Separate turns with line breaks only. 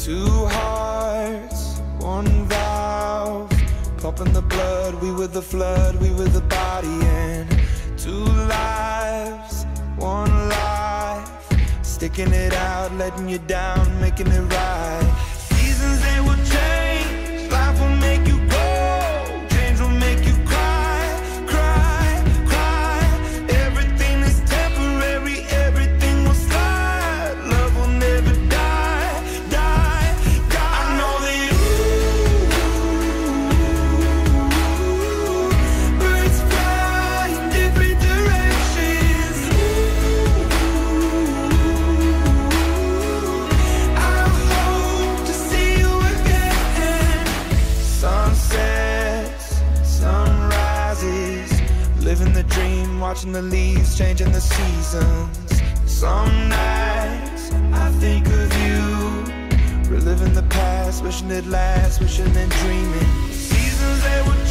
Two hearts, one valve, pumping the blood. We were the flood, we were the body. And two lives, one life, sticking it out, letting you down, making it right. Seasons, they will change, life will make you grow, change will make you cry, cry, cry. Everything is temporary, everything will slide, love will never die, die, die. I know that birds fly in different directions. I hope to see you again. Sunsets, sunrises, living the dream, watching the leaves, changing the seasons. Some nights I think of you, reliving the past, wishing it lasts, wishing and dreaming. Seasons, they would